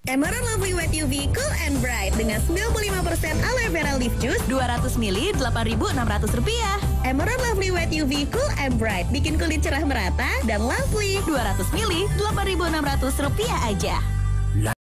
Emerald Lovely Wet UV Cool and Bright dengan 95% aloe vera leaf juice 200 ml Rp8.600. Emerald Lovely Wet UV Cool and Bright bikin kulit cerah merata dan lovely. 200 ml Rp8.600 aja.